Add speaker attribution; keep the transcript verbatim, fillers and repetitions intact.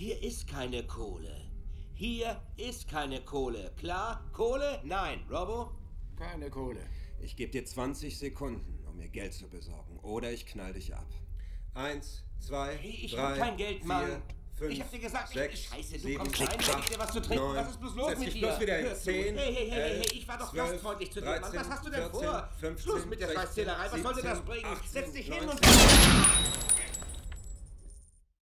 Speaker 1: Hier ist keine Kohle. Hier ist keine Kohle. Klar? Kohle? Nein. Robbo?
Speaker 2: Keine Kohle. Ich gebe dir zwanzig Sekunden, um mir Geld zu besorgen. Oder ich knall dich ab. Eins, zwei,
Speaker 1: Hey, ich
Speaker 2: drei,
Speaker 1: hab kein Geld,
Speaker 2: vier,
Speaker 1: Mann.
Speaker 2: fünf,
Speaker 1: Ich hab dir gesagt,
Speaker 2: sechs,
Speaker 1: ich, Scheiße, du
Speaker 2: sieben,
Speaker 1: kommst
Speaker 2: klick,
Speaker 1: rein,
Speaker 2: acht,
Speaker 1: ich geb dir was zu trinken.
Speaker 2: neun,
Speaker 1: Was ist bloß los
Speaker 2: setz
Speaker 1: mit
Speaker 2: dich
Speaker 1: dir?
Speaker 2: bloß wieder hin.
Speaker 1: Hörst du?
Speaker 2: zehn,
Speaker 1: Hey, hey, hey, hey,
Speaker 2: elf,
Speaker 1: ich war doch
Speaker 2: zwölf,
Speaker 1: gastfreundlich zu dir, Mann.
Speaker 2: dreizehn,
Speaker 1: Was hast du denn
Speaker 2: vierzehn,
Speaker 1: vor?
Speaker 2: fünfzehn,
Speaker 1: Schluss mit der
Speaker 2: sechzehn,
Speaker 1: Scheißzählerei. Was soll dir das
Speaker 2: siebzehn,
Speaker 1: bringen?
Speaker 2: achtzehn,
Speaker 1: Setz dich hin
Speaker 2: neunzehn.
Speaker 1: und...